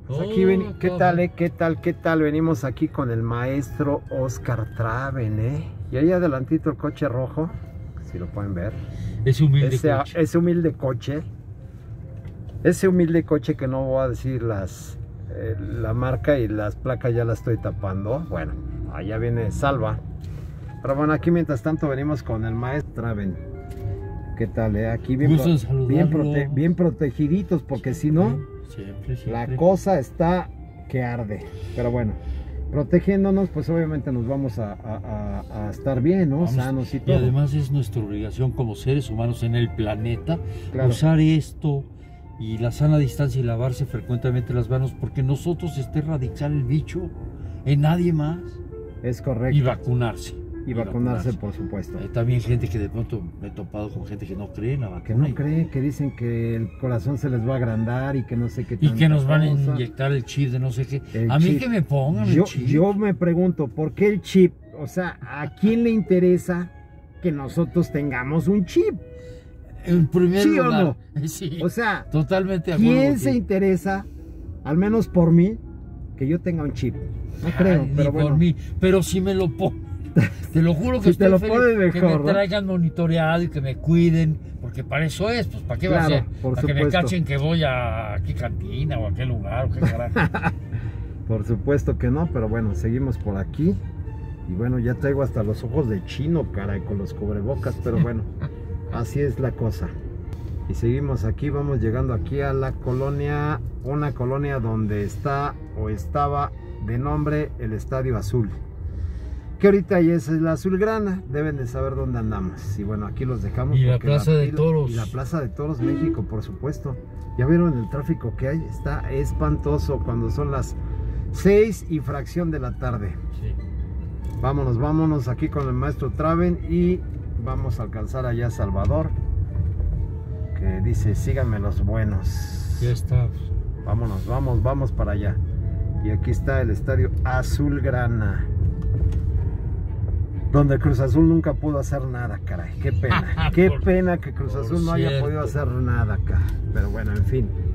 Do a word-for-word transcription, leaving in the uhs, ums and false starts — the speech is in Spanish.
Pues aquí ven, ¿qué tal, eh? ¿Qué tal, qué tal? Venimos aquí con el maestro Oscar Traven, ¿eh? Y ahí adelantito el coche rojo, si lo pueden ver. Ese humilde ese, coche. Ese humilde coche. Ese humilde coche que no voy a decir las, eh, la marca y las placas ya las estoy tapando. Bueno, allá viene Salva. Pero bueno, aquí mientras tanto venimos con el maestro Traven. ¿Qué tal, eh? Aquí bien, pro bien, prote bien protegiditos, porque si no, siempre, siempre. La cosa está que arde. Pero bueno, protegiéndonos, pues obviamente nos vamos a, a, a, a estar bien, ¿no? Vamos, sanos y todo. Y además es nuestra obligación como seres humanos en el planeta, claro, usar esto y la sana distancia y lavarse frecuentemente las manos, porque nosotros está erradicar el bicho en nadie más. Es correcto. Y vacunarse. Y, y vacunarse, vacunarse, por supuesto. Hay también gente que de pronto me he topado con gente que no cree en la vacuna. Que no cree, que dicen que el corazón se les va a agrandar y que no sé qué. Y que nos van a inyectar el chip de no sé qué. El a chip. Mí que me pongan yo, el chip. Yo me pregunto, ¿por qué el chip? O sea, ¿a quién le interesa que nosotros tengamos un chip? En primer ¿Sí lugar, o no? Sí, o sea, totalmente ¿quién se interesa, al menos por mí, que yo tenga un chip? No creo, Ay, pero ni bueno. por mí, pero si me lo pongo. Te lo juro que si estoy te lo feliz, mejor, que me ¿no? traigan monitoreado y que me cuiden, porque para eso es, pues para qué claro, va a ser, por para supuesto. que me cachen que voy a qué cantina o a qué lugar o qué carajo. Por supuesto que no, pero bueno, seguimos por aquí. Y bueno, ya traigo hasta los ojos de chino, caray, con los cubrebocas, pero bueno, así es la cosa. Y seguimos aquí, vamos llegando aquí a la colonia, una colonia donde está o estaba de nombre el Estadio Azul, que ahorita ya es el Azulgrana. Deben de saber dónde andamos. Y bueno, aquí los dejamos. Y la Plaza la, de Toros. Y la Plaza de Toros México, por supuesto. Ya vieron el tráfico que hay, está espantoso cuando son las seis y fracción de la tarde. Sí. Vámonos, vámonos aquí con el maestro Traven y vamos a alcanzar allá a Salvador, que dice, síganme los buenos. Ya está. Vámonos, vamos, vamos para allá. Y aquí está el Estadio Azulgrana, donde Cruz Azul nunca pudo hacer nada, caray. Qué pena, qué por, pena que Cruz Azul no haya podido hacer nada acá. Pero bueno, en fin.